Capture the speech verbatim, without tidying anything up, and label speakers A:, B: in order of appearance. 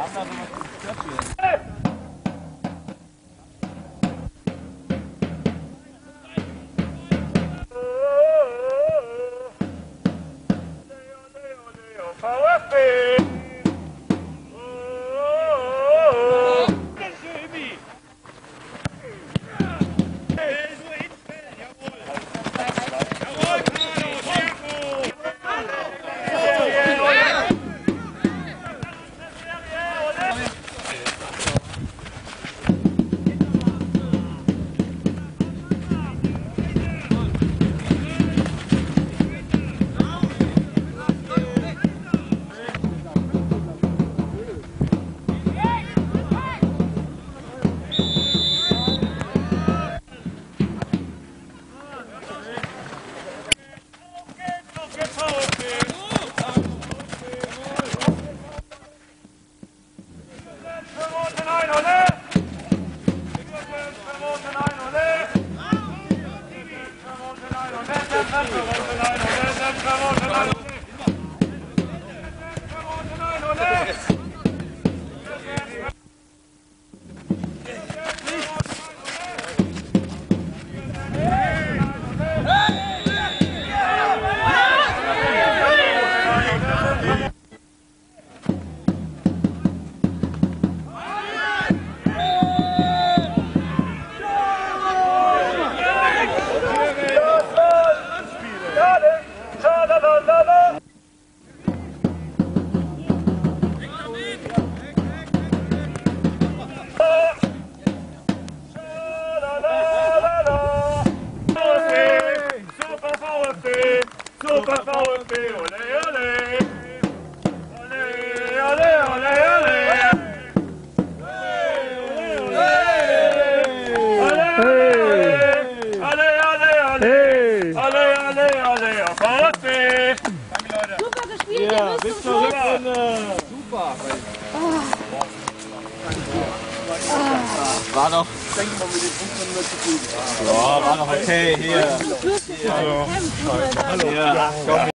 A: Super VfB, ole, ole! Ole, ole, ole, ole! Alle, alle, alle! Alle, alle, alle! Auf VfB! Danke, Leute!
B: Super gespielt,
A: Ja,
B: ihr
A: bis
B: müsst
A: zur
B: zum
A: Rückrunde!
C: Super!
D: War doch.
C: Ich denke mal, mit den Punkten wird zufrieden.
D: Ja, war doch okay hier.
B: Schluss.
D: Hallo.
B: Hallo.
D: Ja, komm.